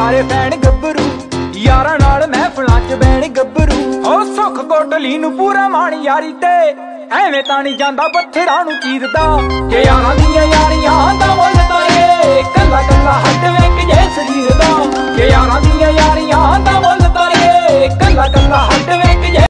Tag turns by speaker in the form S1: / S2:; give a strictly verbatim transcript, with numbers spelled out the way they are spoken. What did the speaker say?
S1: ਸਾਰੇ ਫੈਨ ਗੱਭਰੂ यारा नाल महफिलां च बैण गब्बरू हो सुख कोटली नूं पूरा मान यारी ते एवें तां नहीं जांदा पत्थरां नूं चीरदा कि यारां दियां यारियां दा मुल्ल तां ए कल्ला कल्ला हट वेख जे